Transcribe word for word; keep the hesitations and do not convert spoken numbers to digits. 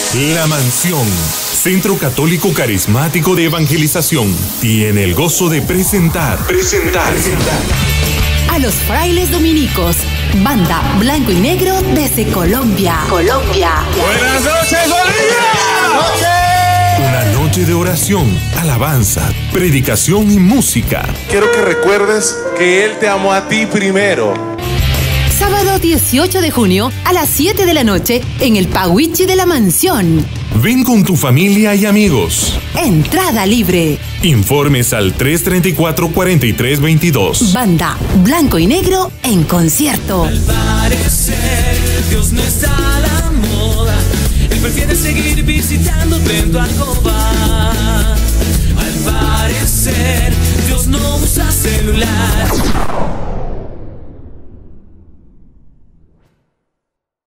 La Mansión, Centro Católico Carismático de Evangelización, tiene el gozo de presentar, presentar, presentar a los frailes dominicos, Banda Blanco y Negro desde Colombia. Colombia. Buenas noches, Bolivia. Buenas noches. Una noche de oración, alabanza, predicación y música. Quiero que recuerdes que Él te amó a ti primero. Sábado dieciocho de junio a las siete de la noche en el Pawichi de la Mansión. Ven con tu familia y amigos. Entrada libre. Informes al tres treinta y cuatro, cuarenta y tres veintidós. Banda Blanco y Negro en concierto. Al parecer